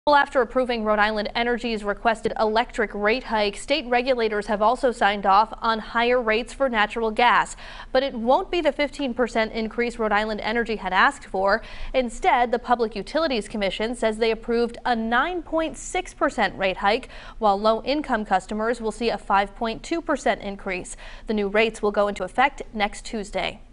Well, after approving Rhode Island Energy's requested electric rate hike, state regulators have also signed off on higher rates for natural gas. But it won't be the 15% increase Rhode Island Energy had asked for. Instead, the Public Utilities Commission says they approved a 9.6% rate hike, while low-income customers will see a 5.2% increase. The new rates will go into effect next Tuesday.